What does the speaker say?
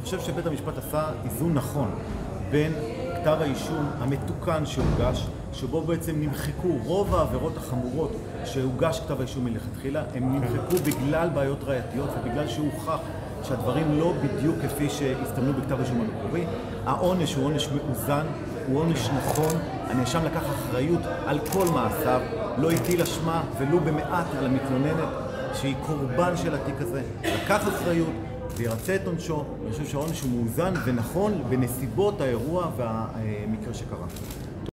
חושב שבית המשפט עשה איזון נכון בין כתב האישום המתוקן שהוגש, שבו בעצם נמחקו רוב העבירות החמורות שהוגש כתב האישום מלכתחילה, הם נמחקו בגלל בעיות ראייתיות ובגלל שהוכח שהדברים לא בדיוק כפי שהסתמנו בכתב האישום המקורי. העונש הוא עונש מאוזן, הוא עונש נכון, הנאשם לקח אחריות על כל מעשיו, לא הטיל אשמה ולו במעט על המתלוננת שהיא קורבן של התיק הזה, לקח אחריות וירצה את עונשו. אני חושב שהעונש הוא מאוזן ונכון בנסיבות האירוע והמקרה שקרה.